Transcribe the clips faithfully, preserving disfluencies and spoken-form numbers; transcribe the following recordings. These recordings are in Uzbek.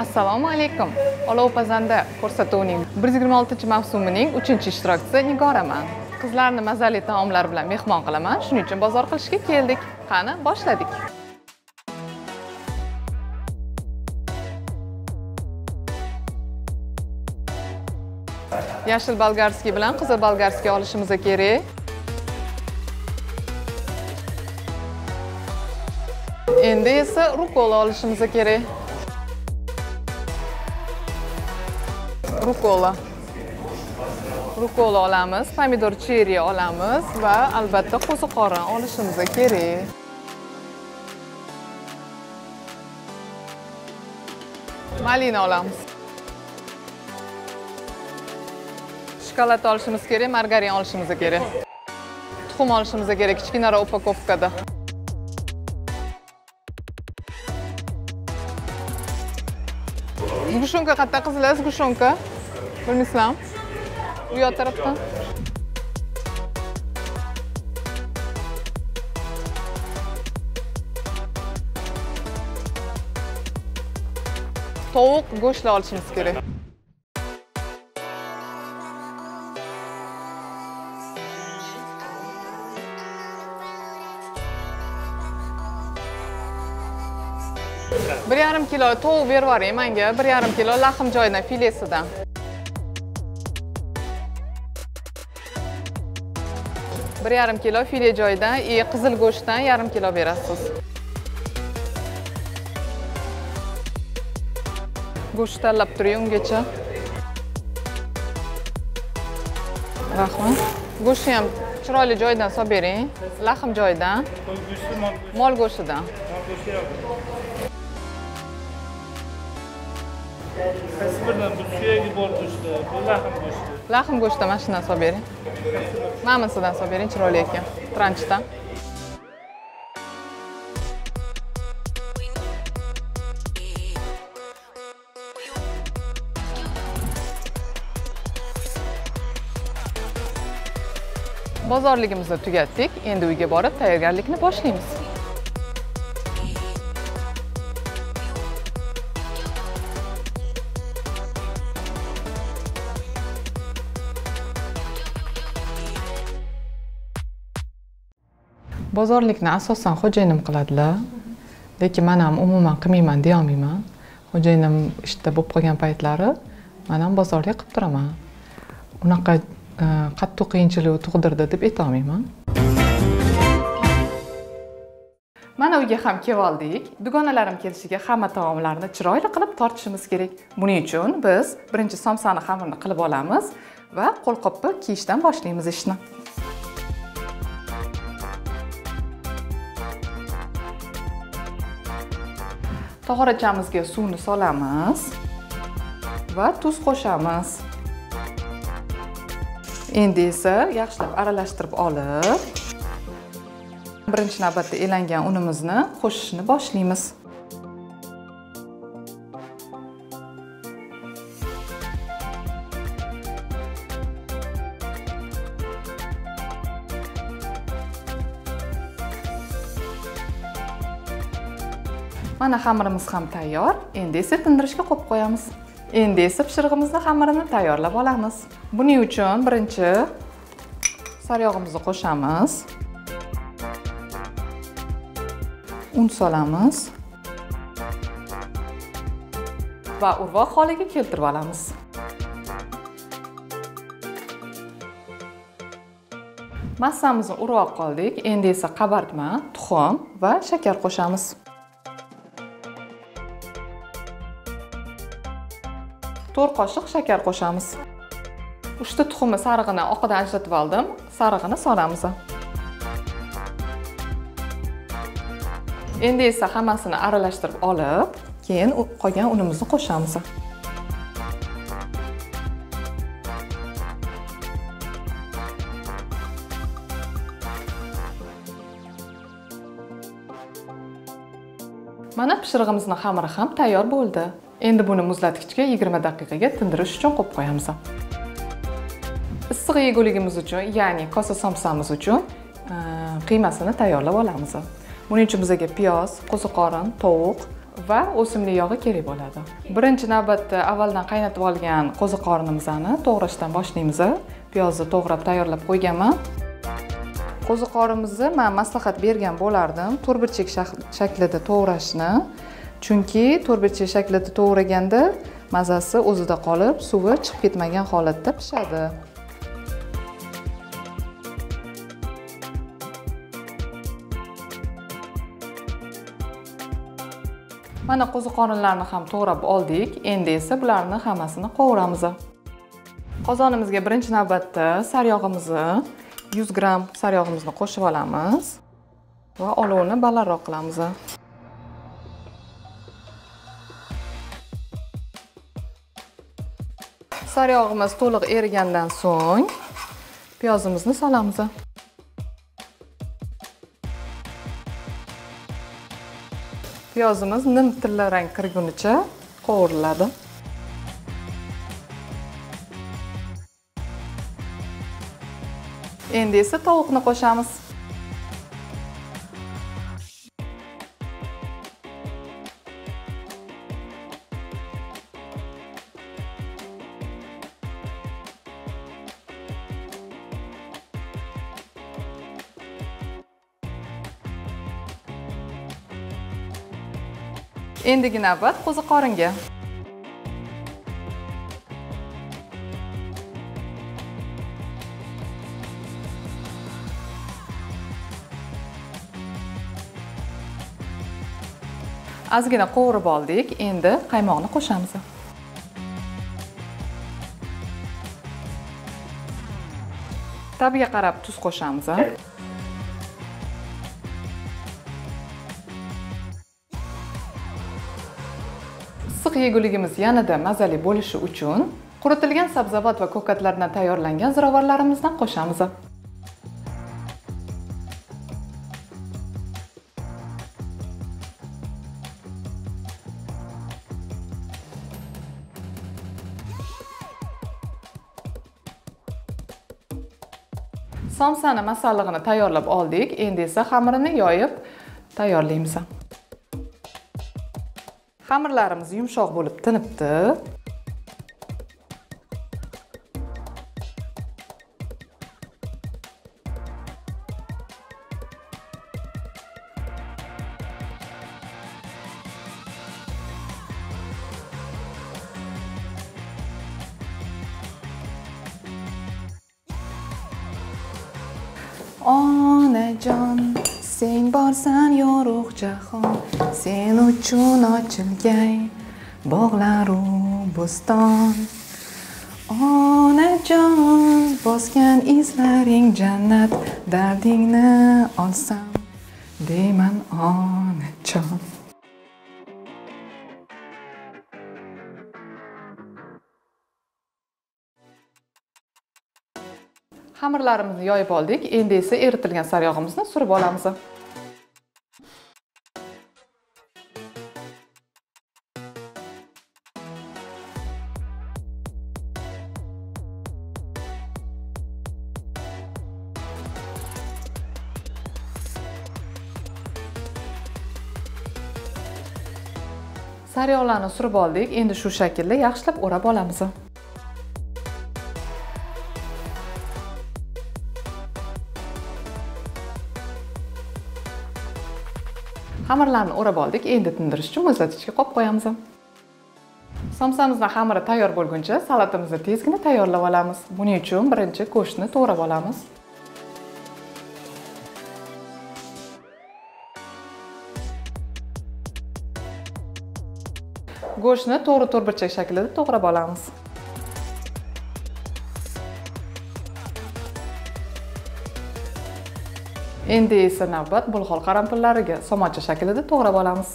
Assalomu alaykum. Olov pazanda ko'rsatuvining bir yuz yigirma oltinchi mavsumining uchinchi ishtirokchisi Nigoraman. Qizlarni mazali taomlar bilan mehmon qilaman. Shuning uchun bozor qilishga keldik. Qani, boshladik. Yashil bolgarskiy bilan qizil bolgarskiy olishimiz kerak. Endi esa rukola olishimiz kerak. Rukola. Rukola olamiz, pomidor cherry olamiz va albatta qo'ziqorin olishimiz kerak. Malina olamiz. Shokolad olishimiz kerak, margarin olishimiz kerak. Tuxum olishimiz kerak kichkinaroq upakovkada. Gushonka qayerda qizlar, gushonka? Bilmaysizmi? Bu yoq tarafdan. Tovuq go'shtli olishimiz kerak. bir yarim kilo tovuq berib yuboring menga, bir yarim kilo lahm joyidan filesidan. bir yarim kilo file joyidan, e qizil go'shtdan yarim kilo berasiz. Go'sht tanlab turing ungacha. Rahmat. Go'shtni ham chiroyli joyidan solib bering. Lahm joyidan. Mol go'shtidan. Qaysi biridan bu suyagi bor go'shti, bu lahm go'shti. Lahm go'shti mana shundan solib bering. Mamasidan solib bering, chiroyli ekan. Tranchdan. Bozorligimizni tugatdik. Endi uyga borib tayyorgarlikni boshlaymiz. Bozorlikni asosan xo'jayinim qiladilar. Lekin men ham umuman qilmayman deya olmayman. Xo'jayinim ishda bo'lib qolgan paytlari men ham bozorlik qilib turaman. Unaqa qattiq qiyinchilik tug'dirdi deb ayta olmayman. Mana uyga ham kelib oldik. Dugonalarim kelishiga hamma taomlarni chiroyli qilib tortishimiz kerak. Buning uchun biz birinchi somsani xamirini qilib olamiz va qo'lqopni kiyishdan boshlaymiz ishni. Tog'orachamizga suvni solamiz va tuz qo'shamiz. Endi esa yaxshilab aralashtirib olib, birinchi navbatda elangan unimizni qo'shishni boshlaymiz. Mana xamirimiz ham tayyor. Endi esa tindirishga qo'yib qo'yamiz. Endi esa pishirig'imizni xamirini tayyorlab olamiz. Buning uchun birinchi saryog'imizni qo'shamiz. Un solamiz. Va urvoq holiga keltirib olamiz. Massamizni urib qoldik. Endi esa qabartma, tuxum va shakar qo'shamiz. to'rt qoshiq shakar qo'shamiz. uchta tuxumni sarig'ini oqidan ajratib oldim. Sarig'ini solamiz. Endi esa hammasini aralashtirib olib, keyin qolgan unimizni qo'shamiz. Mana pishirig'imizning xamiri ham tayyor bo'ldi. Endi buni muzlatgichga yigirma daqiqaga tindirish uchun qo'yib qo'yamiz. Issiq yeguligimiz uchun, ya'ni kosa somsamiz uchun qiymasini tayyorlab olamiz. Buning uchun bizga piyoz, qo'ziqorin, tovuq va o'simlik yog'i kerak bo'ladi. Birinchi navbatda avvaldan qaynatib olgan qo'ziqorinimizni to'g'rashdan boshlaymiz. Piyozni to'g'rab tayyorlab qo'yganman. Qo'ziqorinimizni men maslahat bergan bo'lardim, to'rtburchak shaklida to'g'rashni. Chunki to'rtburchak shaklida to'g'raganda mazasi o'zida qolib, suvi chiqib ketmagan holatda pishadi. Mana qo'ziqorinlarni ham to'g'rab oldik. Endi esa bularni hammasini qovuramiz. Qozonimizga birinchi navbatda saryog'imizni yuz gramm saryog'imizni qo'shib olamiz va olovni balandroq qilamiz. Saryog'imiz to'liq erigandan so'ng piyozimizni solamiz. Piyozimiz nim tilla rang kirgunicha qovuriladi. Endi esa tovuqni qo'shamiz. Endigi navbat qo'ziqoringa. Ozgina qovurib oldik. Endi qaymoqni qo'shamiz. Tabiga qarab tuz qo'shamiz. Issiq yeguligimiz yanada mazali bo'lishi uchun quritilgan sabzavot va ko'katlardan tayyorlangan ziravorlarimizdan qo'shamiz. Somsani masallig'ini tayyorlab oldik. Endi esa xamirini yoyib tayyorlaymiz. Xamirlarimiz yumshoq bo'lib tinibdi. Onajon, sen borsan yorug' jahon, sen uchun ochilgay bog'lar u bo'ston. Onajon, bosgan izlaring jannat, dardingni olsam deyman onajon. Xamirlarimizni yoyib oldik. Endi esa eritilgan saryog'imizni surib olamiz. Sariyog'larni surib oldik. Endi shu shaklda yaxshilab o'rab olamiz. Xamirlarni o'rab oldik. Endi tindirish uchun muzlatgichga qo'yib qo'yamiz. Somsamizning xamiri tayyor bo'lguncha salatimizni tezgina tayyorlab olamiz. Buning uchun birinchi go'shtni to'g'rab olamiz. Go'shtni to'g'ri to'rtburchak shaklida to'g'rab olamiz. Endi esa navbat bulg'or qarampinlariga somoncha shaklida to'g'rab olamiz.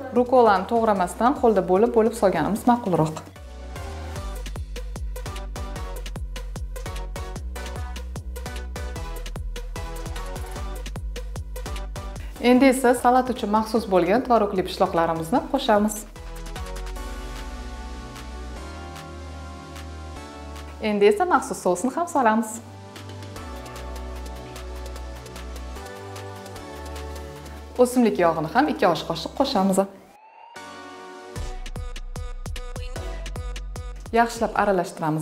rukolani to'g'ramasdan qo'lda bo'lib bo'lib solganimiz ma'qulroq. Endi esa salat uchun maxsus bo'lgan tvorogli pishloqlarimizni qo'shamiz. Endi esa maxsus sosni ham solamiz. O'simlik yog'ini ham ikki osh qoshiq qo'shamiz. Yaxshilab aralashtiramiz.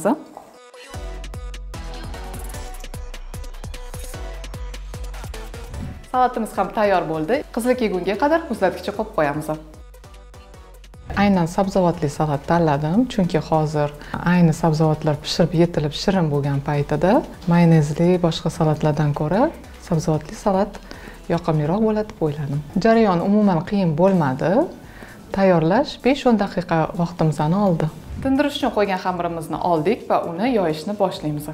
Salatimiz ham tayyor bo'ldi. Qizil kelgunga qadar muzlatgichga qo'yib qo'yamiz. Aynan sabzavotli salat tanladim, chunki hozir ayni sabzavotlar pishirib yetilib shirin bo'lgan paytida mayonezli boshqa salatlardan ko'ra sabzavotli salat yoqimliroq bo'ladi deb o'yladim. Jarayon umuman qiyin bo'lmadi. Tayyorlash besh o'n daqiqa vaqtimizni oldi. Tindirish uchun qo'ygan xamirimizni oldik va uni yoyishni boshlaymiz.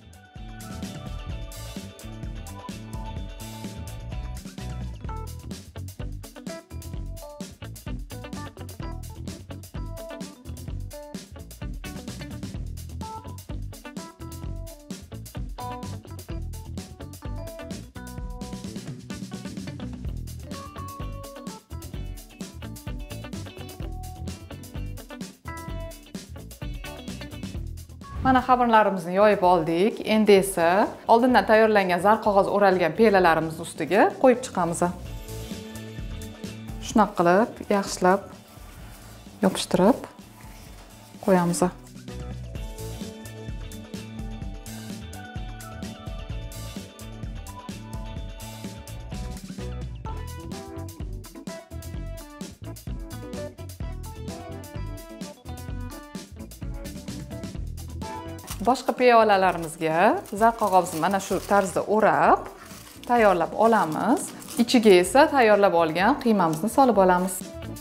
Mana xamirlarimizni yoyib oldik. Endi esa oldindan tayyorlangan zar qog'oz o'ralgan pelalarimizni ustiga qo'yib chiqamiz. Shunaqa qilib, yaxshilab yopishtirib qo'yamiz. Boshqa piyolalarimizga zar qog'ozni mana shu tarzda o'rab, tayyorlab olamiz. Ichiga esa tayyorlab olgan qiymamizni solib olamiz.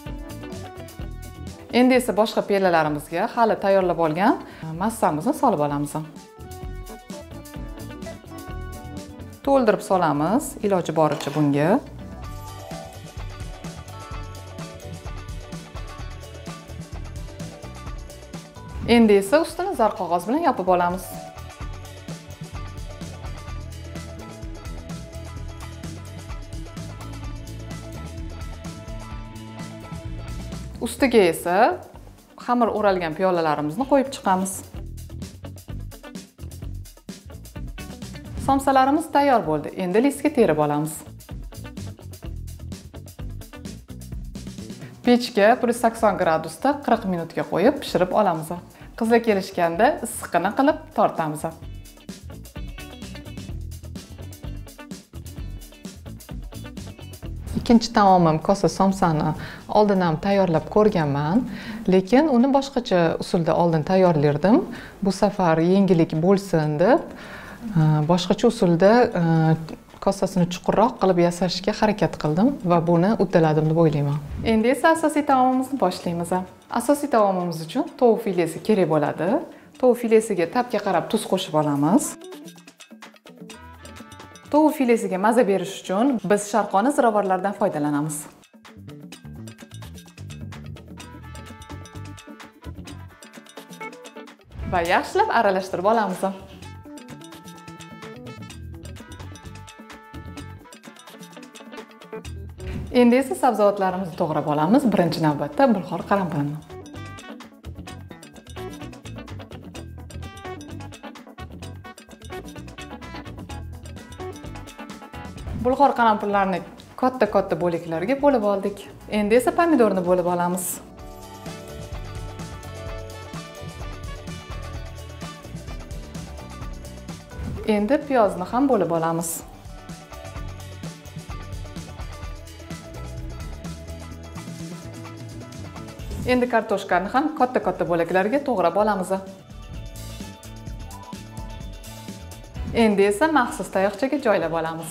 Endi esa boshqa piyolalarimizga hali tayyorlab olgan massamizni solib olamiz. To'ldirib solamiz iloji boricha bunga. Endi esa ustini zar qog'oz bilan yopib olamiz. Ustiga esa xamir o'ralgan piyolalarimizni qo'yib chiqamiz. Somsalarimiz tayyor bo'ldi. Endi listga terib olamiz. Pechga bir yuz sakson gradusda qirq minutga qo'yib pishirib olamiz. Qizlar kelishganda issiqini qilib tortamiz. Ikkinchi taomim kosa somsani oldin ham tayyorlab ko'rganman, lekin uni boshqacha usulda oldin tayyorlardim. Bu safar yengillik bo'lsin deb boshqacha usulda kosasini chuqurroq qilib yasashga harakat qildim va buni uddaladim deb o'ylayman. Endi esa asosiy taomimizni boshlaymiz. Asosiy taomimiz uchun tovuq filesi kerak bo'ladi. Tovuq filesiga ta'bga qarab tuz qo'shib olamiz. Tovuq filesiga maza berish uchun biz sharqona ziravorlardan foydalanamiz. Va yaxshilab aralashtirib olamiz. Endi esa sabzavotlarimizni to'g'rab olamiz. Birinchi navbatda bulg'or qalampirni. Bulg'or qalampirlarni katta-katta bo'laklarga bo'lib oldik. Endi esa pomidorni bo'lib olamiz. Endi piyozni ham bo'lib olamiz. Endi kartoshkani ham katta-katta bo'laklarga to'g'rab olamiz. Endi esa maxsus tayoqchaga joylab olamiz.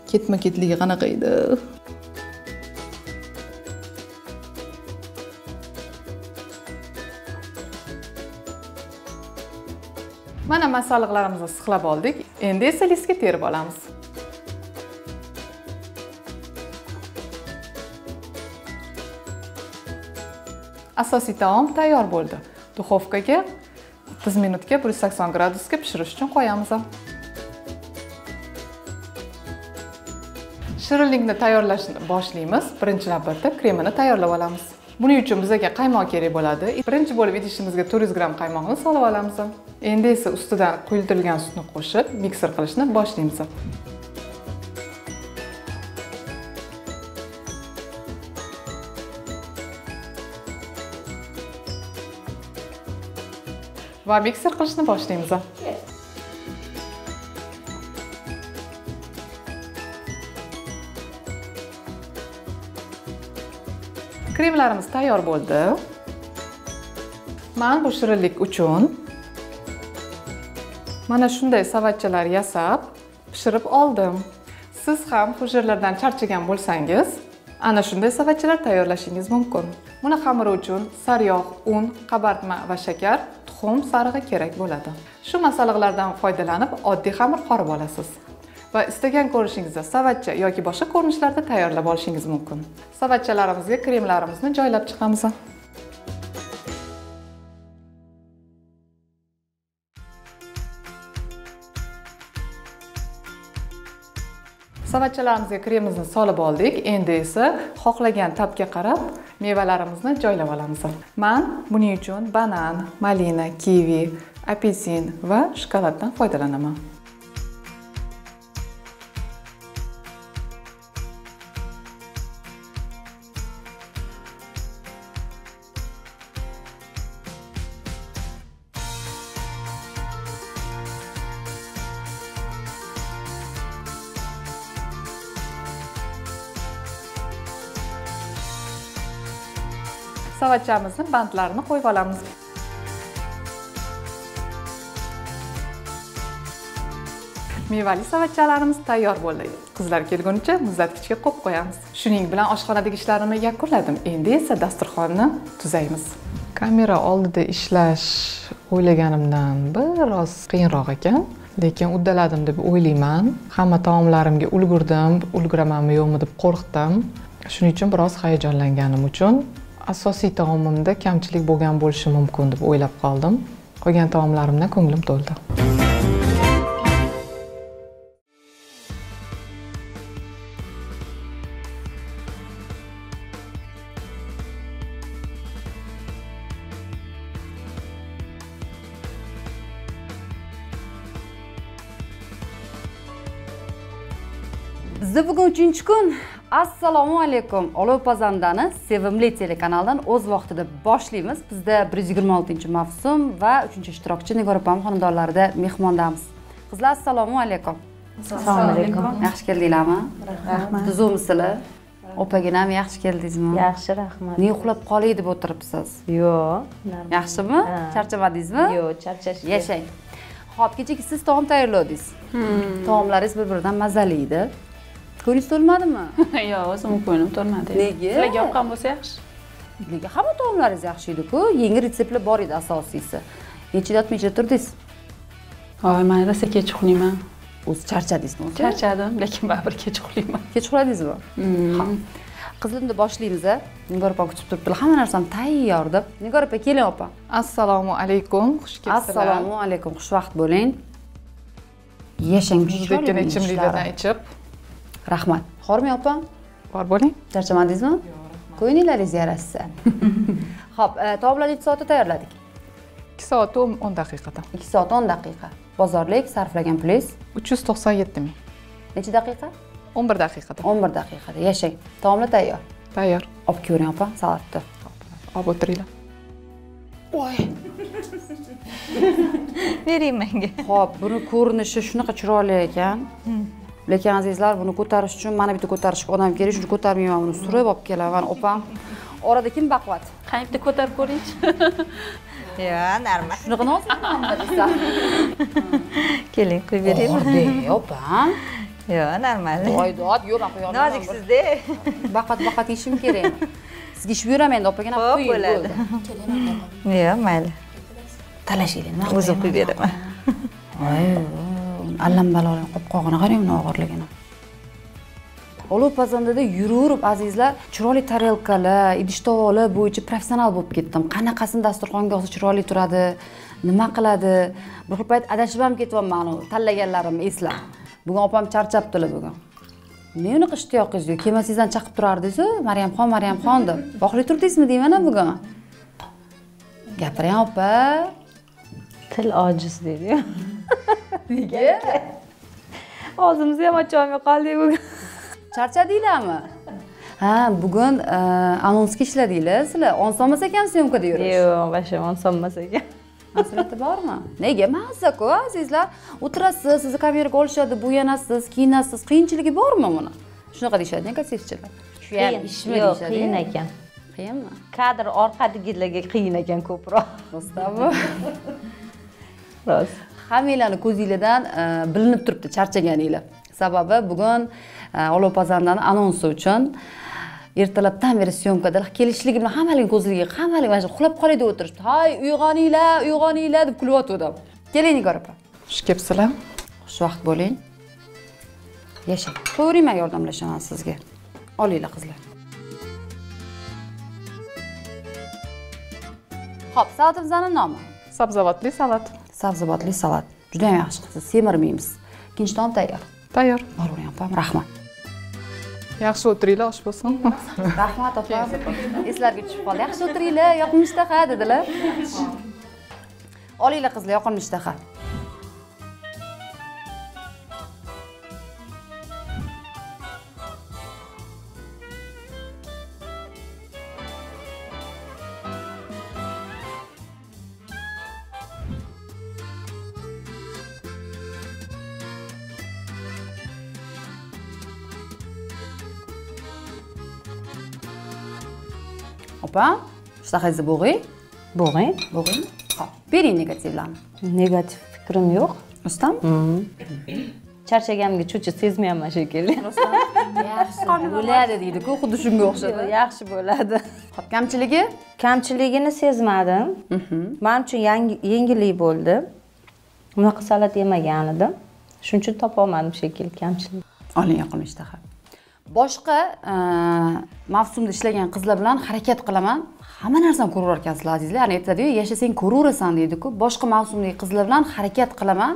Ketma-ketligi qanaqa edi? Mana masalliqlarimizni siqlab oldik. Endi esa listga terib olamiz. Asosiy taom tayyor bo'ldi. Duxovkaga o'ttiz minutga bir yuz sakson gradusga pishirish uchun qo'yamiz. Shirinlikni tayyorlashni boshlaymiz. Birinchi navbatda kremini tayyorlab olamiz. Buning uchun bizga qaymoq kerak bo'ladi. Birinchi bo'lib idishimizga to'rt yuz gramm qaymoqni solib olamiz. Endi esa ustidan quyiltirilgan sutni qo'shib mikser qilishni boshlaymiz. Va mikser qilishni boshlaymiz. Kremlarimiz tayyor bo'ldi. Men bu shirinlik uchun mana shunday savatchalar yasab pishirib oldim. Siz ham hujurlardan charchagan bo'lsangiz, ana shunday savatchalar tayyorlashingiz mumkin. Buni xamiri uchun sariyog', un, qabartma va shakar, tuxum sarig'i kerak bo'ladi. Shu masalliqlardan foydalanib oddiy xamir qorib olasiz. Va istagan ko'rinishingizda savatcha yoki boshqa ko'rinishlarda tayyorlab olishingiz mumkin. Savatchalarimizga kremlarimizni joylab chiqamiz. Savatchalarimizga kremimizni solib oldik. Endi esa xohlagan tabga qarab mevalarimizni joylab olamiz. Men buning uchun banan, malina, kivi, apelsin va shokoladdan foydalanaman. Savatchamizni bandlarini qo'yib olamiz. Mevali savatchalarimiz tayyor bo'ldi. Qizlar kelgunicha muzlatgichga qo'yib qo'yamiz. Shuning bilan oshxonadagi ishlarimni yakunladim. Endi esa dasturxonni tuzaymiz. Kamera oldida ishlash o'ylaganimdan biroz qiyinroq ekan, lekin uddaladim deb o'ylayman. Hamma taomlarimga ulgurdim, ulguramanmi yo'qmi deb qo'rqdim. Shuning uchun biroz hayajonlanganim uchun asosiy taomimda kamchilik bo'lgan bo'lishi mumkin deb o'ylab qoldim. Qolgan taomlarimdan ko'nglim to'ldi. Bizda bugun uchinchi kun. Assalomu alaykum. Olov Pazandani sevimli telekanaldan o'z vaqtida boshlaymiz. Bizda bir yuz yigirma oltinchi mavsum va uchinchi ishtirokchi Nigor opam xonadonlarida mehmondamiz. Qizlar, assalomu alaykum. Assalomu alaykum. Yaxshi keldinglarmi? Rahmat. Tuzumsizlar? Opaginam yaxshi keldingizmi? Yaxshi, rahmat. Ne uxlab qolay deb o'tiribsiz? Yo'q. Yaxshimi? Charchamadingizmi? Yo'q, charchash. Yashang. Xo'p, kechagi siz taom tayyorladingiz. Taomlaringiz bir-biridan mazali edi. Ko'ringiz to'lmadimi? Yo'q, o'zim ko'nglim to'lmadi. Nega? Sizlarga yoqqan bo'lsa yaxshi. Nega hamma taomlaringiz yaxshi edi-ku? Yangi retseptlar bor edi asosiysi. Necha yotmacha turdingiz? Voy, men rosa kech uxlayman. O'zi charchadingizmi? Charchadim, lekin baribir kech uxlayman. Kech uxladingizmi? Ha. Qizimni boshlaymiz a. Nigor opa kutib turibdilar. Hamma narsam tayyor deb. Nigor opa, keling opa. Assalomu alaykum. Xush kelibsizlar. Assalomu alaykum. Xushvaqt bo'ling. Yashang, O'zbekcha ichimliklardan ichib. Rahmat. Xormay opa. Bor bo'ling. Charchamadingizmi? Ko'nglingiz yarashsa. Xo'p, taomlarni necha soatda tayyorladik? ikki soat o'n daqiqada. ikki soat o'n daqiqa. Bozorlik sarflagan pulingiz uch yuz to'qson yetti ming. necha daqiqa? o'n bir daqiqada. o'n bir daqiqada. Yashang. Taomlar tayyor. Tayyor. Olib ko'ring opa, salatni. Olib o'tiringlar. Voy. Bering menga. Xo'p, buni ko'rinishi shunaqa chiroyli ekan. Lekin azizlar, buni ko'tarish uchun mana bitta ko'tarishga odam kerak, shuni ko'tarmayman, buni surib olib kelaman. Opam, orada kim baquvvat? Qaniydi ko'tarib ko'ringchi. Yo'q, normal. Shunaqa nozlikmi desam? Keling, qo'yib beraymi? Bor, opam. Yo'q, normal. Voydod, yo'q, men qo'ya olmayman. Noziksizda. Baqat baqat yeyishim kerak. Sizga ishib yuraman endi, opaga ham Xo'p, qo'ying. bo'ladi. Yo'q, mayli. Talashinglar, nima O'zim qo'yib beraman. Voy, allam balolar qolib qolgani qarang uni og'irligini. Olov pazandada yuraverib azizlar, chiroyli tarelkalar, idish-tovoqlar bo'yicha professional bo'lib ketdim. Qanaqasini dasturxonga olsa chiroyli turadi, nima qiladi? Bir xil payt adashib ham ketyapman u tanlaganlarimni eslab. Bugun opam charchabdilar bugun. Ne unaqa ishtiyoqingiz yo'q? Kelmasingizdan chaqib turardingiz-ku, Maryamxon, Maryamxon deb. Boqli turdingizmi deyman bugun? Gapiring opa. Til ojiz deydi. Nega? Og'zimizni ham ocholmay qoldik bugun. Charchadinglarmi? Ha, bugun anonsga ishladinglar sizlar. Onsolmas ekan syomkada yurish. Yo'q, boshqa onsolmas ekan. Mas'uliyati bormi? Nega? Mazza-ku, azizlar. O'tirasiz, sizni kameraga olishadi, bo'yanasiz, kiyinasiz. Qiyinchiligi bormi buni? Shunaqa deyshadi, negativchilar. Shu ham ishmi deyshadi? Qiyin ekan. Qiyinmi? Kadr orqadagilarga qiyin ekan ko'proq. Rostami? Rost. Hammanglarni ko'zingizdan bilinib turibdi charchaganinglar. Sababi bugun Olov pazandani anonsi uchun ertalabdan beri syomkada kelishligi bilan hammaning ko'zlariga, hammaning mana shu uxlab qolay deb o'tirishdi. Hay, uyg'oninglar, uyg'oninglar deb kulyotgandim. Keling Nigor opa. Xush kelibsizlar. Xushvaqt bo'ling. Yashang. To'g'ri, men yordamlashaman sizga. Olinglar qizlar. Xo'p, salatimizning nomi? Sabzavotli salat. Sabzavotli salat. Juda ham yaxshi qilibsiz, semirmaymiz. Ikkinchi taom tayyor. Tayyor. Boravering opam, rahmat. Yaxshi o'tiringlar, osh bo'lsin. Rahmat opam. Eslarga tushib qoldi. Yaxshi o'tiringlar, yoqimli ishtaha dedilar. Olinglar qizlar, yoqimli ishtaha. Opa, ishtahangizni bo'g'ing. Bo'g'ing. Bo'g'ing. Xo'p, bering negativlarni. Negativ fikrim yo'q. Rustam? Charchaganimga cho'chib sezmayapman shekilli. Rustam, yaxshi bo'ladi deydi-ku, xuddi shunga o'xshadi. Yaxshi bo'ladi. Xo'p, kamchiligi? Kamchiligini sezmadim. Men uchun yengillik bo'ldi. Bunaqa salat yemagan edim. Shuning uchun topa olmadim shekilli kamchilik. Oling, yoqimli ishtaha. Boshqa mavsumda ishlagan qizlar bilan harakat qilaman. Hamma narsani ko'raver ekansizlar azizlar. Ya'ni aytadi-ku, yashasang ko'raverasan deydi-ku. Boshqa mavsumdagi qizlar bilan harakat qilaman.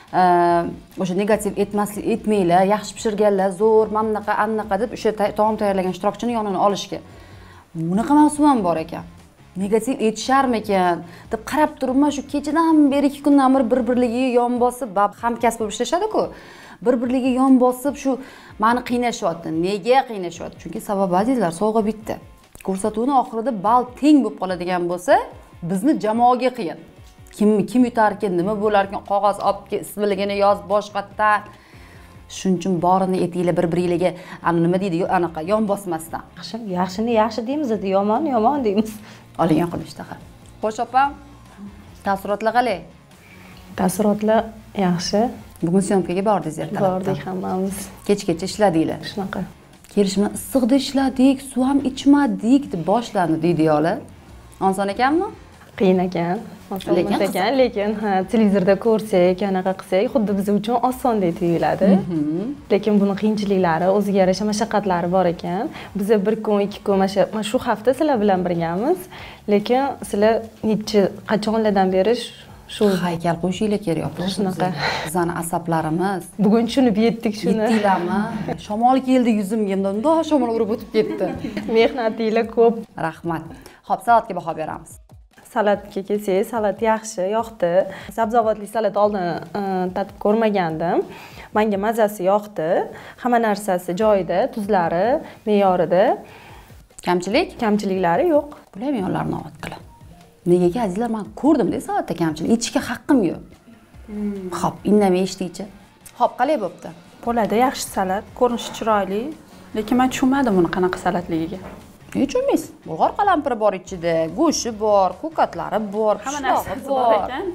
O'sha negativ etmaslik, etmanglar, yaxshi pishirganlar, zo'r, mana bunaqa, anaqa deb o'sha taom tayyorlagan ishtirokchini yonini olishga. Bunaqa mavsum ham bor ekan. Negativ etisharmikan deb qarab turibman, shu kechadan beri ikki kundan beri bir-birligiga yon bosib, hamkasb bo'lib ishlashadi-ku. Bir-birligiga yon bosib shu meni qiynashyapti. Nega qiynashyapti? Chunki sababi azizlar, sovg'a bitta. Ko'rsatuvning oxirida bal teng bo'lib qoladigan bo'lsa, bizni jamoaga qiyin. Kim kim yutar ekan, nima bo'lar ekan, qog'oz olib kel, ismligini yoz boshqatdan. Shuning uchun borini etinglar bir-biringizga, ana nima deydi, anaqa yon bosmasdan. Yaxshi, yaxshini yaxshi deymiz, dedi, yomon yomon deymiz. Oling, yoqimli ishtaha. Xo'sh opam, taassurotlar qalay? Taassurotlar yaxshi. Bugun syomkaga bordingiz ertalabdan. Bordik hammamiz. Kechgacha ishladinglar. Shunaqa. Kelishma issiqda ishladik, suv ham ichmadik deb boshlandi deydiyolar. Oson ekanmi? Qiyin ekan. Oson ekan, lekin ha, televizorda ko'rsak, anaqa qilsak, xuddi biz uchun osondek tuyuladi. Lekin buni qiyinchiliklari, o'ziga yarasha mashaqqatlari bor ekan. Biz bir kun, ikki kun, mana shu hafta sizlar bilan birgamiz. Lekin sizlar necha qachonlardan beri shu haykal qo'yishinglar kerak. Shunaqa. Bizani asablarimiz. Bugun tushunib yetdik shuni. Yetdinglarmi? Shamol keldi yuzimga, bundoq shamol urib o'tib ketdi. Mehnatinglar ko'p. Rahmat. Xo'p, salatga baho beramiz. Salatga kelsak, salat yaxshi, yoqdi. Sabzavotli salat oldin tatib ko'rmagandim. Menga mazasi yoqdi. Hamma narsasi joyida, tuzlari me'yorida. Kamchilik? Kamchiliklari yo'q. Bular ham yonlarini ovat qiladi. Negaga azizlar, men ko'rdim-da salatda kamchilik. Ichishga haqqim yo'q. Xo'p, indamay ichdikchi. Xo'p, qalay bo'pti? Bo'ladi, yaxshi salat, ko'rinishi chiroyli, lekin men tushunmadim buni qanaqa salatligiga. Nega tushunmaysiz? Bulg'or qalampiri bor ichida, go'shti bor, ko'katlari bor, Hamma pishloqi narsasi bor ekan.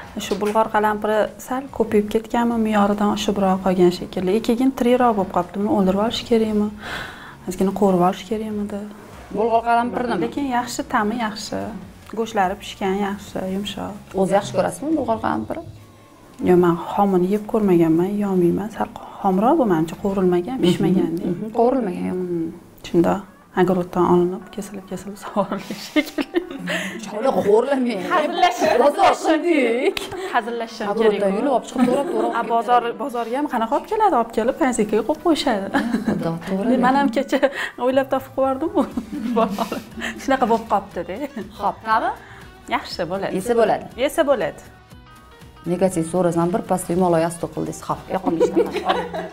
shu bulg'or qalampiri sal ko'payib ketganmi, me'yoridan oshibroq qolgan shekilli. Keyin tirikroq bo'lib qolibdi. Buni o'ldirib olish kerakmi? Ozgina qo'rib olish kerakmidi? Bulg'or qalampirni. Lekin yaxshi, ta'mi yaxshi. Go'shtlari pishgan, yaxshi, yumshoq. O'zi yaxshi ko'rasizmi bulg'or qalampiri? Yo, men xomini yeb ko'rmaganman, yeyolmayman. Sal xomroq bu menimcha, qovurilmagan, pishmagandek. Qovurilmagan yo'q. Shunda agarotdan olinib, kesilib-kesilib sovurilgan shekilli. Cho'la qo'rlamang. Hazillashdik. Hazillashim kerak. Agarotdan yulib olib chiqib to'rab-to'rab. A bozor bozorga ham qanaqa olib keladi? Olib kelib pansikaga qo'yib qo'yishadi. To'g'ri. Men ham kecha o'ylab topib qo'yardim-ku. Shunaqa bo'lib qolibdi-da. Xo'p, ta'mi? Yaxshi bo'ladi. Yesa bo'ladi. Yesa bo'ladi. Negativ so'rasam bir pasta Himolay asto qildingiz. Xo'p, yoqimli ishlar.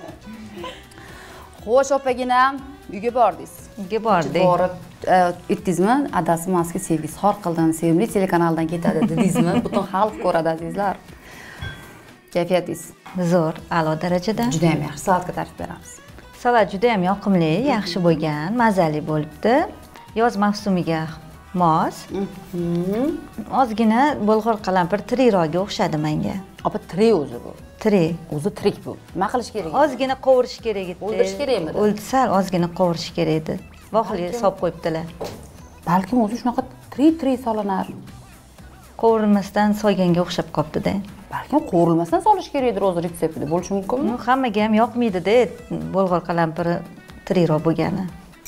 Xo'sh, opaginam, uyga bordingiz. Uyga bordik. Borib aytdingizmi, adasi menga sevgi izhor qildim, sevimli telekanaldan ketadi dedingizmi? Butun xalq ko'radi azizlar. Kayfiyatingiz Zo'r, a'lo darajada. juda ham yaxshi. Salatga ta'rif beramiz. Salat juda ham yoqimli, yaxshi bo'lgan, mazali bo'libdi. Yoz mavsumiga mos. Ozgina bulg'or qalampir tirikroqga o'xshadi menga. Opa, tirik o'zi bu. Tirik. O'zi tirik bu. Nima qilish kerak? Ozgina qovurish kerak edi. O'ldirish kerakmidi? O'lsal ozgina qovurish kerak edi. Vohli solib qo'yibdilar. Balkim o'zi shunaqa tirik-tirik solinar. Qovurilmasdan soyganga o'xshab qolibdi-da. Balkim qovurilmasdan solish kerakdir o'zi retseptida. Bo'lishi mumkinmi? Nu, hammaga ham yoqmaydi-da, bulg'or qalampiri tirikroq bo'lgani.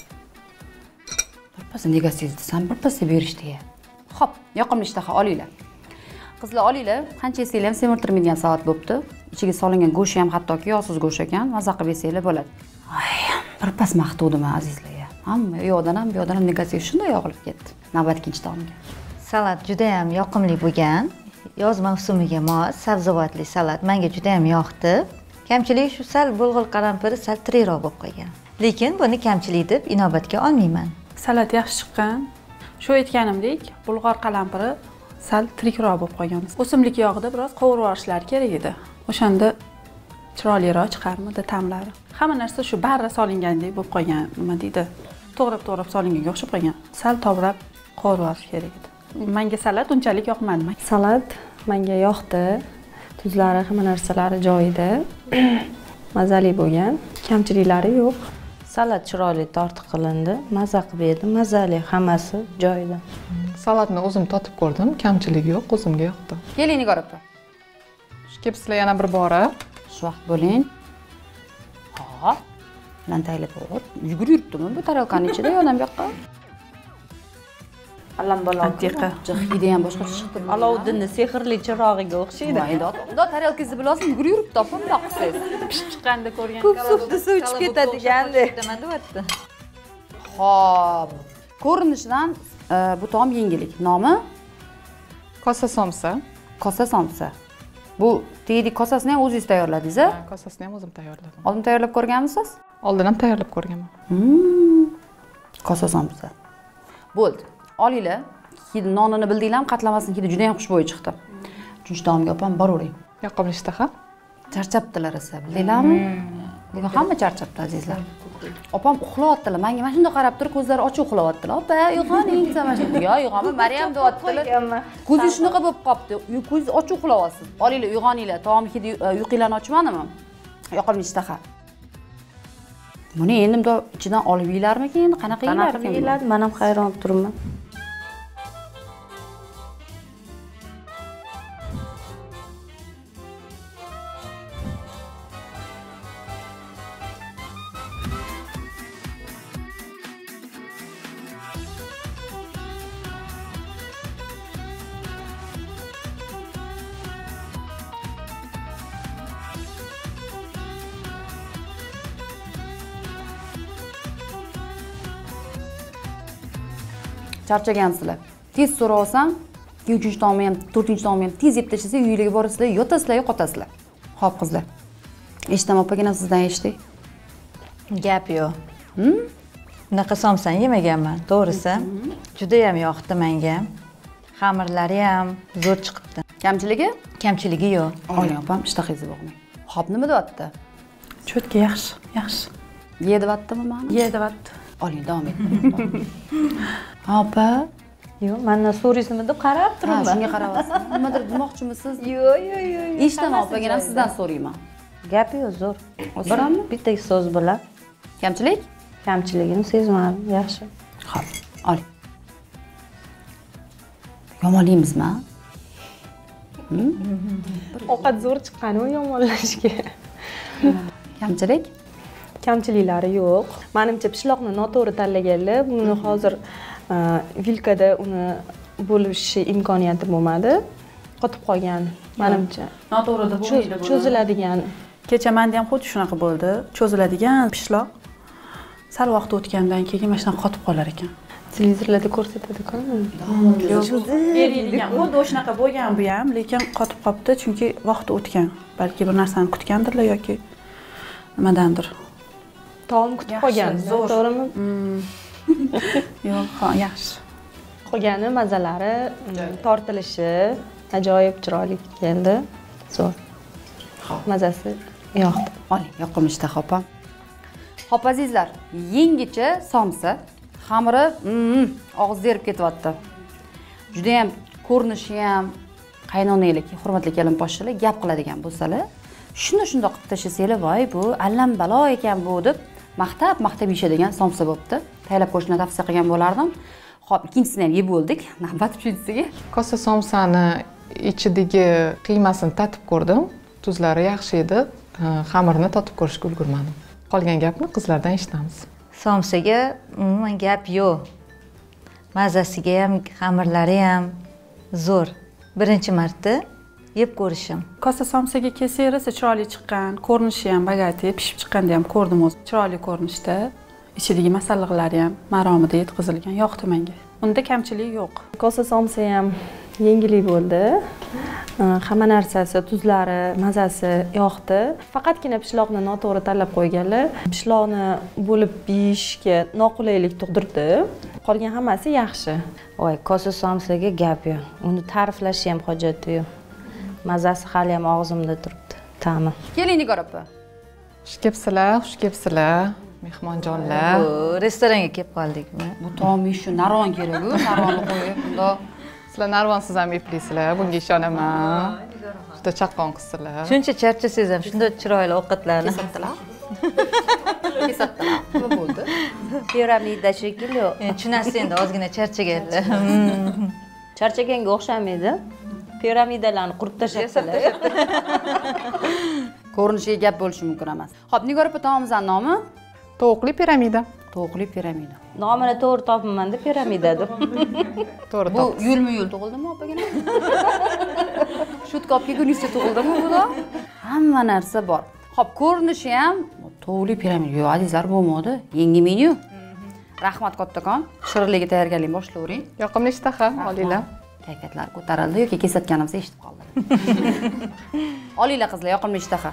Birpasda negatsiz desam, birpasda berishdi-ya. Xo'p, yoqimli ishtaha olinglar. Qizlar olinglar, qancha yesanglar ham semirtirmaydigan salat bo'pti. Ichiga solingan go'shti ham hattoki yog'siz go'sht ekan, maza qilib yesanglar bo'ladi. Ay, birpas maqtovdim azizlar. Hamma u yoqdan ham, bu yoqdan ham negativ shunday yog'ilib ketdi. Navbatga ikkinchi taomga. Salat juda ham yoqimli bo'lgan. Yoz mavsumiga mos, sabzavotli salat menga juda ham yoqdi. Kamchiligi shu sal bulg'or qalampiri sal tirikroq bo'lib qolgan. Lekin buni kamchilik deb inobatga olmayman. Salat yaxshi chiqqan. Shu aytganimdek, bulg'or qalampiri sal tirikroq bo'lib qolgan. O'simlik yog'ida biroz qovurib olishlari kerak edi. O'shanda chiroyliroq chiqarmidi ta'mlari. Hamma narsa shu barra solingandek bo'lib qolgan, nima deydi? To'g'rab-to'g'rab solinganga o'xshab qolgan. Sal to'g'rab qovurib olish kerak edi. Menga salat unchalik yoqmadi. Salat menga yoqdi. Tuzlari, hamma narsalari joyida. Mazali bo'lgan, kamchiliklari yo'q. Salat chiroyli tortiq qilindi, maza qilib yedim, mazali, hammasi joyida. Salatni o'zim totib ko'rdim, kamchiligi yo'q, o'zimga yoqdi. Keling Nigor opa. Shu kepsizlar yana bir bora. Shu vaqt bo'ling. Hop. Bilan taylab qo'yib, yugurib yuribdimi bu tarelkaning ichida yonam bu yoqqa? Allambalo. Daqiqa. Hidi ham boshqacha chiqdi. Alovuddinning sehrli chirog'iga o'xshaydi. Mayda. Unda tarelkangizni bilasiz, yugurib yuribdi, topib bundoq qilsangiz. Pishib chiqqanda ko'rgan. Ko'p suvda suv ichib ketadigandi. Nima deyapti? Xo'p. Ko'rinishidan bu taom yengillik. Nomi Kosa somsa. kosa somsa. Bu tegdik kosasini ham o'zingiz tayyorladingiz-a? Ha, kosasini ham o'zim tayyorladim. Oldin tayyorlab ko'rganmisiz? Oldin ham tayyorlab ko'rganman. Hmm. Kosa somsa. Bo'ldi. Olinglar. Hidi nonini bildinglarmi? Qatlamasini hidi juda ham xushbo'y chiqdi. Uchinchi taomga opam boravering. Yoqimli ishtaha. Charchabdilar esa, bildinglarmi? Bugun hamma charchabdi azizlar. Opam uxlayaptilar. Menga mana shunday qarab turib, ko'zlari ochiq uxlayaptilar. Opa, uyg'oning desam, yo, uyg'onma, Maryam deyaptilar. Ko'zingiz shunaqa bo'lib qopti. Ko'zingiz ochiq uxlayapsiz. Olinglar, uyg'oninglar. Taom hidi uyqularni ochmadimi? Yoqimli ishtaha. Buni endi bunday ichidan olib yeylarmikin, endi qanaqa yeylarmikin? Qanaqa yeyiladi? Men ham hayron bo'lib turibman. Charchagansizlar. Tez so'rab olsam, uchinchi taomni ham, to'rtinchi taomni ham tez yeb tashlasa, uylarga borasizlar, yotasizlar, yo'qotasizlar. Xo'p qizlar. Eshitaman, opaginam sizdan eshitdik. Gap yo'q. Hm? Bunaqa somsani yemaganman, to'g'risi. Juda ham yoqdi menga. Xamirlari ham zo'r chiqibdi. Kamchiligi? Kamchiligi yo'q. Oling opam, ishtahangizni bog'mang. Xo'p, nima deyapti? Cho'tka yaxshi, yaxshi. Ye deyaptimi ma'ni? Ye deyapti. Oling, davom eting. Opa, yo'q mandan so'raysizmi deb qarab Ha, turibman. shunga qarayapsiz. Nimadir demoqchimisiz? Yo'q yo'q yo'q. Eshitaman, opaga ham sizdan so'rayman. Gap yo'q, zo'r. Osonmi? Bitta so'z bilan Kamchilik? Kamchiligini sezmadim, yaxshi. Xo'p, oling. Yomonlaymizmi? Ovqat zo'r chiqqani u yomonlashga. Kamchilik? Kamchiliklari yo'q. Menimcha pishloqni noto'g'ri tanlaganlar, buni hozir vilkada uni bo'lishi imkoniyati bo'lmadi. Qotib qolgan menimcha. Noto'g'ri deb bo'lmaydi bu. Cho'ziladigan. Kecha menda ham xuddi shunaqa bo'ldi. Cho'ziladigan pishloq sal vaqt o'tgandan keyin mana shunaqa qotib qolar ekan. Televizorlarda ko'rsatadi-ku. Eriydigan. Xuddi o'shanaqa bo'lgan bu ham, lekin qotib qopti, chunki vaqti o'tgan. Balki bir narsani kutgandirlar yoki nimadandir. Taom kutib qolgan, to'g'rimi? Yo'q, ha, yaxshi. Qolgani mazalari, tortilishi ajoyib chiroyli keldi. Zo'r. Mazasi yoqdi. Oling, yoqimli ishtaha opa. Xo'p azizlar, yengicha somsa xamiri og'izda erib ketyapti. Juda ham ko'rinishi ham qaynonanglar, hurmatli kelin-poshshalar gap qiladigan bo'lsalar, shuni shundoq qilib tashlasanglar, voy bu allam balo ekan bu deb maqtab maqtab yeyishadigan somsa bo'pti. Tayyorlab ko'rishni tavsiya qilgan bo'lardim. Xo'p, ikkinchisini ham yeb bo'ldik. Navbat uchinchisiga. Kosa somsani ichidagi qiymasini tatib ko'rdim. Tuzlari yaxshi edi. Xamirni totib ko'rishga ulgurmadim. Qolgan gapni qizlardan eshitamiz. Somsaga umuman gap yo'q. Mazasiga ham, xamirlari ham zo'r. Birinchi marta yeb ko'rishim. Kosa somsaga kelsak, rosa chiroyli chiqqan, ko'rinishi ham bagati, pishib chiqqanda ham ko'rdim o'zim. Chiroyli ko'rinishda, ichidagi masalliqlari ham maromida yetkazilgan, yoqdi menga. Unda kamchilik yo'q. Kosa somsa ham yengillik bo'ldi. Hamma narsasi, tuzlari, mazasi yoqdi. Faqatgina pishloqni noto'g'ri tanlab qo'yganlar pishloqni bo'lib yeyishga noqulaylik tug'dirdi. Qolgan hammasi yaxshi. Voy, kosa somsaga gap yo'q. Uni ta'riflash ham hojati yo'q. Mazasi hali ham og'zimda turibdi. Ta'mi. Keling Nigor opa. Xush kelibsizlar, xush kelibsizlar. Mehmonjonlar. Restoranga kelib qoldikmi? Bu taomni shu naron kerak-ku, naronni qo'yib bunda. Sizlar narvonsiz ham eplisizlar, bunga ishonaman. Juda chaqqon qizsizlar. Shuncha charchasangiz ham shunday chiroyli ovqatlarni Kesatdilar. Kesatdilar. Nima bo'ldi? piramida shekilli. Endi tushunasiz endi ozgina charchaganlar. Charchaganga o'xshamaydi. Piramidalarni qurib tashlabdilar. Ko'rinishiga gap bo'lishi mumkin emas. Xo'p, Nigor opa taomimizning nomi? Tovuqli piramida. Tovuqli piramida. Nomini to'g'ri topibman-da, piramida deb. To'g'ri Bu yo'lma-yo'l tug'ildimi opagina? Shu kopga gunischa tug'ildimi buda? Hamma narsa bor. Xo'p, ko'rinishi ham tovuqli piramida. Yo'q, azizlar bo'lmadi. Yangi menyu. Rahmat kattakon. Shirinlikka tayyorgarlik boshlayvering. Yoqimli ishtaha, olinglar. Kayfiyatlar ko'tarildi yoki kesatganimizni eshitib qoldi. Olinglar qizlar, yoqimli ishtaha.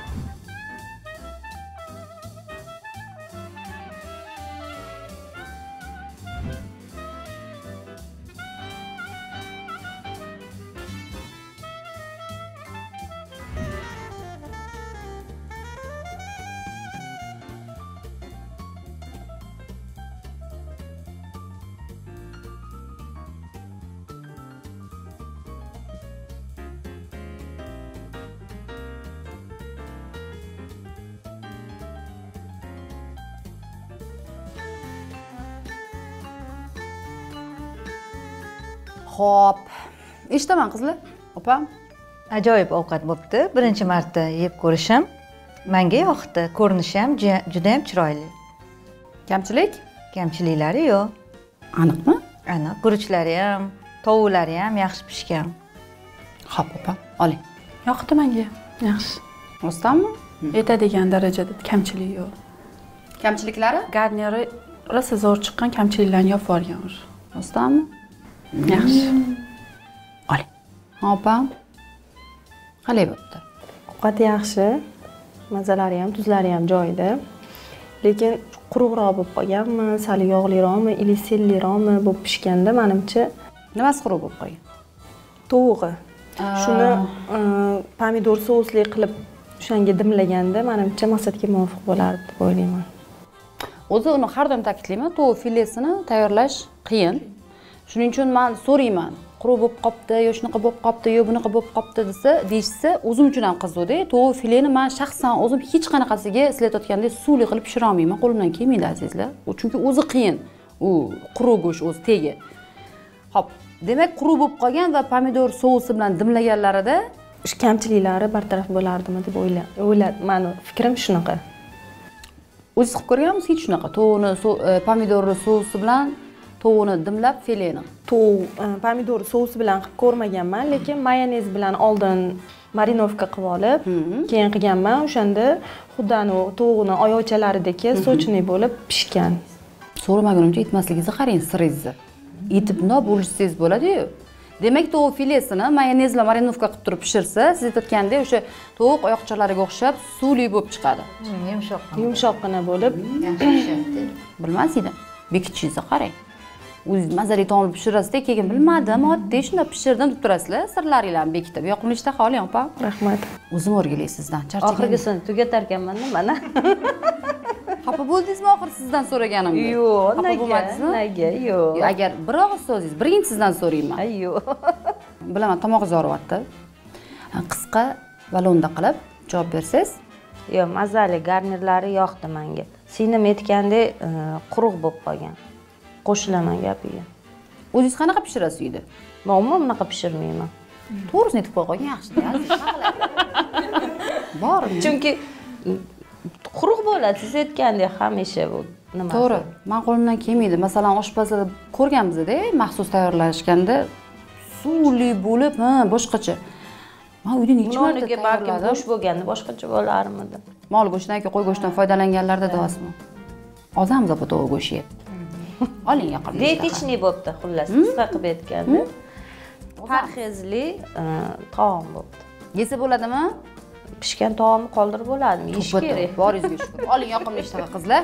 Xo'p. Eshitaman qizlar. Opam. Ajoyib ovqat bo'pti. Birinchi marta yeb ko'rishim. Menga yoqdi. Ko'rinishi ham juda ham chiroyli. Kamchilik? Kamchiliklari yo'q. Aniqmi? Aniq. Guruchlari ham, tovuqlari ham yaxshi pishgan. Xo'p, opam, oling. Yoqdi menga. Yaxshi. Rostdanmi? Yetadigan darajada kamchilik yo'q. Kamchiliklari? Garniri rosa zo'r chiqqan, kamchiliklarni yopib olgan. Rostdanmi? Yaxshi. Oling. Opam. Qalay bo'pti? Ovqat yaxshi. Mazalari ham, tuzlari ham joyida. Lekin quruqroq bo'lib qolganmi, sal yog'liroqmi, ili selliroqmi bo'lib pishganda menimcha Nimasi quruq bo'lib qolgan? Tovuqi. Shuni pomidor sousli qilib o'shanga dimlaganda menimcha maqsadga muvofiq bo'lardi deb o'ylayman. O'zi uni har doim ta'kidlayman, tovuq filesini tayyorlash qiyin. Shuning uchun men so'rayman, quruq bo'lib qopti, yo shunaqa bo'lib qopti, yo bunaqa bo'lib qopti desa, deyishsa, o'zim uchun ham qiziqda. Tovuq fileni men shaxsan o'zim hech qanaqasiga sizlatayotganda suvli qilib pishira olmayman, qo'limdan kelmaydi azizlar. Chunki o'zi qiyin. U quruq go'sht o'zi tegi. Xo'p, demak, quruq bo'lib qolgan va pomidor sousi bilan dimlaganlarida shu kamchiliklari bartaraf bo'lardimi deb o'yladim. Meni fikrim shunaqa. O'zingiz qilib ko'rganmisiz hech shunaqa? Tovuqni pomidorli sousi bilan tovuqni dimlab fileni. Tovuq pomidor sousi bilan qilib ko'rmaganman, lekin mayonez bilan oldin marinovka qilib olib, keyin qilganman. O'shanda xuddi tovuqni oyoqchalaridagi sochni bo'lib pishgan. So'ramagunimcha aytmasligingizni qarang, siringizni. Yetib no bo'lishsangiz bo'ladi-yu. Demak, tovuq filesini mayonez bilan marinovka qilib turib pishirsa, siz aytayotgandek o'sha tovuq oyoqchalariga o'xshab suvli bo'lib chiqadi. Yumshoqqina. Yumshoqqina bo'lib, Yaxshi pishadi. Bilmasinglar. Bekitishingizni qarang. O'zingiz mazali taomni pishirasizda, keyin bilmadim, oddiy shunday pishirdim deb turasizlar, sirlaringlarni bekitib. Yoqimli ishtaha oling, opa. Rahmat. O'zim o'rgilay sizdan. Charchagan. Oxirgisini tugatar ekanman-da mana. Xafa bo'ldingizmi oxir sizdan so'raganimda? Yo'q, Xafa bo'lmadingizmi? Nega? Yo'q. Agar bir og'iz so'zingiz, birinchi sizdan so'rayman. Yo'q. Bilaman, tomog'ingiz og'riyapti. Qisqa balonda qilib javob bersangiz. Yo'q, mazali garnirlari yoqdi menga. Singlim aytgandek, quruq bo'lib qolgan. Qo'shilaman gapiga. O'zingiz qanaqa pishirasiz uyda? Men umuman bunaqa pishirmayman. To'g'risini aytib qo'ygan yaxshi-da. Bormi? Chunki quruq bo'ladi, siz aytgandek hamisha bu nima? To'g'ri. Men qo'limdan kelmaydi. Masalan, oshpazlarda ko'rganmiz-da, maxsus tayyorlashganda suvli bo'lib, ha, boshqacha. Men uyda necha marta balkim go'sht bo'lganda boshqacha bo'larmidi? Mol go'shtidan yoki qo'y go'shtidan foydalanganlarda deyapsizmi? Ozamiz opa tovuq go'shti yeb. Oling yoqimli. Dietechniy bo'libdi, xullas, qisqa qilib aytganda. Parhezli taom bo'libdi. Yesa bo'ladimi? Pishgan taomni qoldirib bo'ladimi? Yeyish kerak. Boringizga shukur. Oling yoqimli ishtaha qizlar.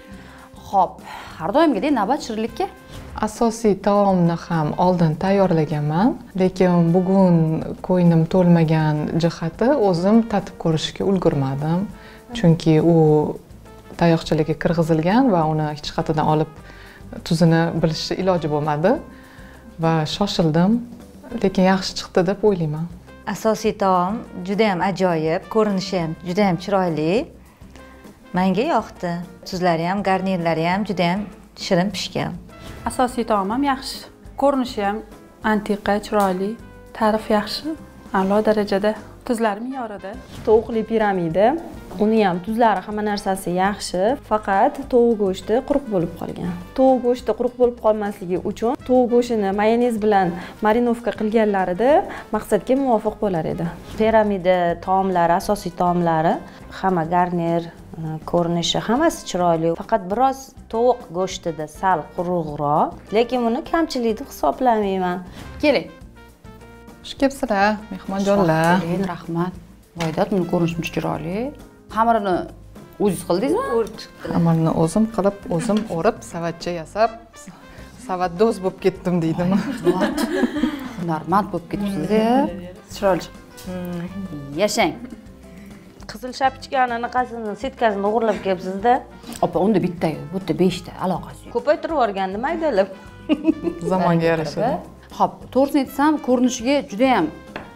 Xo'p, har doimgidek navbat shirinlikka. Asosiy taomni ham oldin tayyorlaganman, lekin bugun ko'nglim to'lmagan jihati o'zim tatib ko'rishga ulgurmadim. Chunki u tayoqchalarga kirgizilgan va uni hech qayerdan olib tuzini bilishni iloji bo'lmadi va shoshildim, lekin yaxshi chiqdi deb o'ylayman. Asosiy taom juda ham ajoyib, ko'rinishi ham juda ham chiroyli. Menga yoqdi. Tuzlari ham, garnirlari ham juda ham shirin pishgan. Asosiy taom ham yaxshi. Ko'rinishi ham antiqa, chiroyli, ta'rif yaxshi, a'lo darajada. Tuzlari me'yorida. Tovuqli piramida, uni ham tuzlari, hamma narsasi yaxshi, faqat tovuq go'shti quruq bo'lib qolgan. Tovuq go'shti quruq bo'lib qolmasligi uchun tovuq go'shtini mayonez bilan marinovka qilganlarida maqsadga muvofiq bo'lar edi. Piramida taomlari, asosiy taomlari, hamma garnir, ko'rinishi hammasi chiroyli. Faqat biroz tovuq go'shtida sal quruqroq, lekin buni kamchilik deb hisoblamayman. Keling. Xush kelibsizlar, mehmonjonlar. Rahmat. Voydat, buni ko'rinishim chiroyli. Xamirini o'zingiz qildingizmi? Xamirni o'zim qilib, o'zim o'rib, savatcha yasab, savatdo'z bo'lib ketdim deydimi? Hunarmand bo'lib ketibsiz-da. Chiroyli. Yashang. Qizil shapichkani anaqasini, setkasini o'g'irlab kelibsiz-da. Opa, unda bitta-yu, bu yerda beshta aloqasi yo'q. Ko'paytirib yuborgandi maydalab. Zamonga yarasha. Xo'p, to'g'risini aytsam, ko'rinishiga juda ham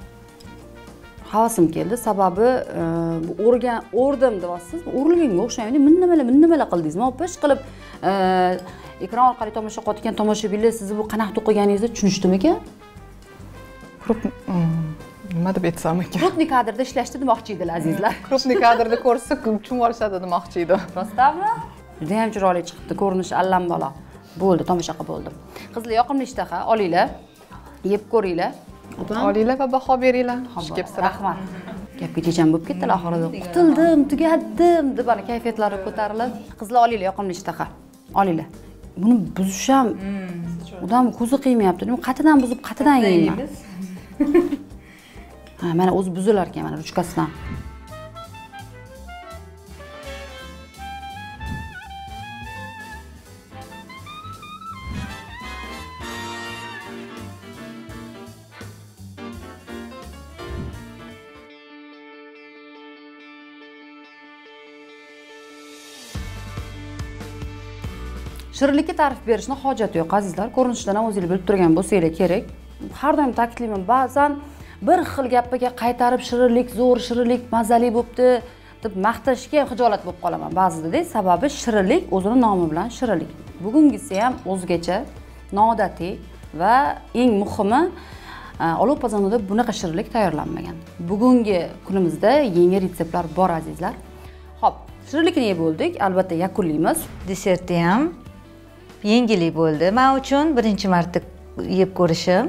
havasim keldi. Sababi bu o'rgan, o'rdim deyapsiz. O'rilganga o'xshamaydi. Men nimalar, men nimalar qildingizmi? Opa, ish qilib ekran orqali tomosha qilayotgan tomoshabinlar sizni bu qanaqa to'qiganingizni tushunishdimi-ekan? Nima deb aytsam ekan? Krupniy kadrda ishlashdi demoqchi edilar, azizlar. Krupniy kadrda ko'rsa, kim olishadi demoqchi edi. Rostami? Juda ham chiroyli chiqdi, ko'rinishi allambalo. Bo'ldi, tomosha qilib bo'ldim. Qizlar, yoqimli ishtaha, olinglar. Yeb ko'ringlar. Olinglar va baho beringlar. Xush kelibsizlar. Rahmat. Gapga tejam bo'lib ketdilar oxirida. Qutuldim, tugatdim deb ana kayfiyatlari ko'tarilib. Qizlar, olinglar, yoqimli ishtaha. Olinglar. Buni buzish ham odam ko'zi qiymayapti. Nima qatidan buzib, qatidan yeyman. Ha, mana o'zi buzilar ekan, mana ruchkasidan. shirinlikka ta'rif berishni hojati yo'q azizlar. Ko'rinishdan ham o'zingiz bilib turgan bo'lsangiz kerak. Har doim ta'kidlayman, ba'zan bir xil gapiga qaytarib shirinlik, zo'r shirinlik, mazali bo'pti deb maqtashga ham xijolat bo'lib qolaman ba'zida. Sababi shirinlik o'zining nomi bilan shirinlik. Bugungisi ham o'zgacha, noodatiy va eng muhimi olov pazonida bunaqa shirinlik tayyorlanmagan. Bugungi kunimizda yangi retseptlar bor azizlar. Xo'p, shirinlikni yeb bo'ldik, albatta yakunlaymiz. Deserti ham yengillik bo'ldi. Men uchun birinchi marta yeb ko'rishim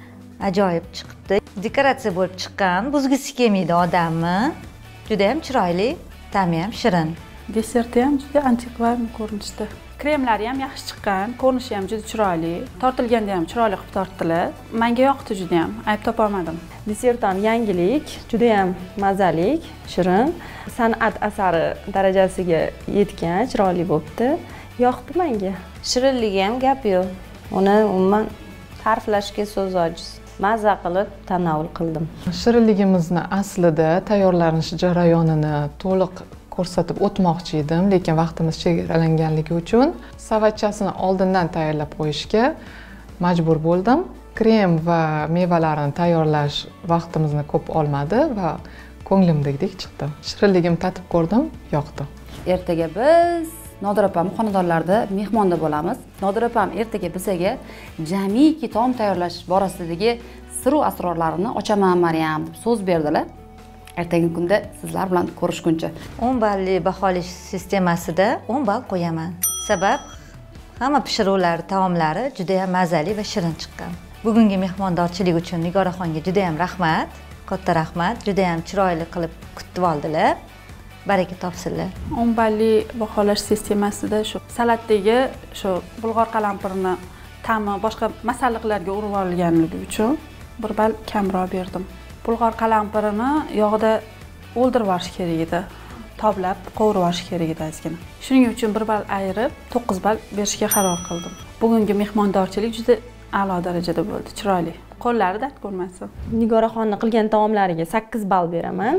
ajoyib chiqibdi. Dekoratsiya bo'lib chiqqan, buzgisi kelmaydi odamni. Juda ham chiroyli, ta'mi ham shirin. Deserti ham juda antiqvar ko'rinishda. Kremlari ham yaxshi chiqqan, ko'rinishi ham juda chiroyli. Tortilganda ham chiroyli qilib tortdilar. Menga yoqdi juda ham, ayb topa olmadim. Desert ham yangilik, juda ham mazalik, shirin, san'at asari darajasiga yetgan, chiroyli bo'pti. Yoqdi menga. Shirinligi ham gap yo'q. Uni umuman ta'riflashga so'z ojiz. Mazza qilib tanovul qildim. Shirinligimizni aslida tayyorlanish jarayonini to'liq ko'rsatib o'tmoqchi edim, lekin vaqtimiz chegaralanganligi uchun savatchasini oldindan tayyorlab qo'yishga majbur bo'ldim. Krem va mevalarni tayyorlash vaqtimizni ko'p olmadi va ko'nglimdagidek chiqdi. Shirinligim tatib ko'rdim, yoqdi. Ertaga biz Nodir opam xonadonlarda mehmonda bo'lamiz. Nodir opam ertaga bizga jamiki taom tayyorlash borasidagi sir va asrorlarini ochaman Maryam deb so'z berdilar. Ertangi kunda sizlar bilan ko'rishguncha o'n balli baholash sistemasida o'n ball qo'yaman. Sabab hamma pishiruvlar, taomlari juda ham mazali va shirin chiqqan. Bugungi mehmondorchilik uchun Nigoraxonga juda ham rahmat, katta rahmat. Juda ham chiroyli qilib kutib oldilar. Baraka topsinlar. o'n balli baholash sistemasida shu salatdagi shu bulg'or qalampirini ta'mi boshqa masalliqlarga urib olganligi uchun bir ball kamroq berdim. Bulg'or qalampirini yog'da o'ldirib olish kerak edi. Toblab, qovurib olish kerak edi ozgina. Shuning uchun bir ball ayirib, to'qqiz ball berishga qaror qildim. Bugungi mehmondorchilik juda a'lo darajada bo'ldi, chiroyli. Qo'llari dard ko'rmasin. Nigoraxonning qilgan taomlariga sakkiz ball beraman.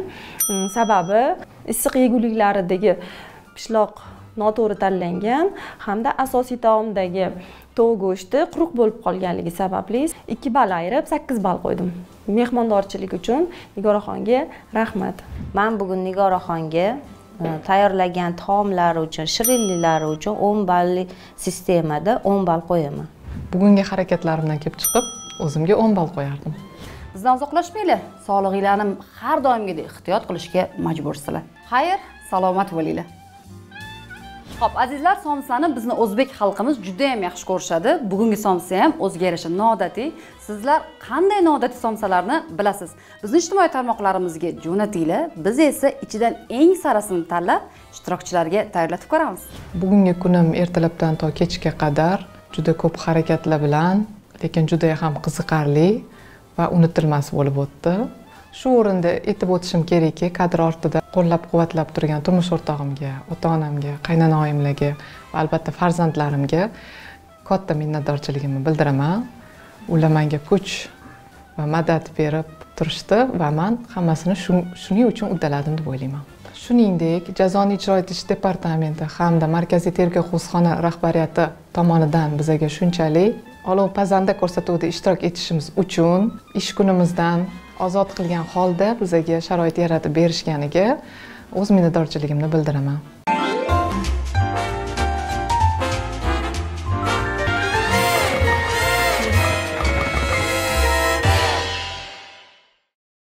Sababi issiq yeguliklaridagi pishloq noto'g'ri tanlangan hamda asosiy taomdagi tovuq go'shti quruq bo'lib qolganligi sababli ikki ball ayirib sakkiz ball qo'ydim. Mehmondorchilik uchun Nigoraxonga rahmat. Men bugun Nigoraxonga tayyorlagan taomlari uchun, shirinliklari uchun o'n balli sistemada o'n ball qo'yaman. Bugungi harakatlarimdan kelib chiqib, o'zimga o'n ball qo'yardim. Bizdan uzoqlashmanglar. Sog'lig'inglarni har doimgidek ehtiyot qilishga majbursizlar. Xayr, salomat bo'linglar. Xo'p, azizlar, somsani bizni o'zbek xalqimiz juda ham yaxshi ko'rishadi. Bugungi somsa ham o'ziga yarasha noodatiy. Sizlar qanday noodatiy somsalarni bilasiz? Bizni ijtimoiy tarmoqlarimizga jo'natinglar. Biz esa ichidan eng sarasini tanlab ishtirokchilarga tayyorlatib ko'ramiz. Bugungi kunim ertalabdan to kechga qadar juda ko'p harakatlar bilan, lekin juda ham qiziqarli va unutilmas bo'lib o'tdi. Shu o'rinda aytib o'tishim kerakki, kadr ortida qo'llab-quvvatlab turgan turmush o'rtog'imga, ota-onamga, qaynona-oyimlarga va albatta farzandlarimga katta minnatdorchiligimni bildiraman. Ular menga kuch va madad berib turishdi va men hammasini shuning uchun uddaladim deb o'ylayman. Shuningdek, Jazoni ijro etish departamenti hamda Markaziy tergov qo'zg'oloni rahbariyati tomonidan bizga shunchalik olov pazanda ko'rsatuvida ishtirok etishimiz uchun ish kunimizdan ozod qilgan holda bizga sharoit yaratib berishganiga o'z minnatdorchiligimni bildiraman.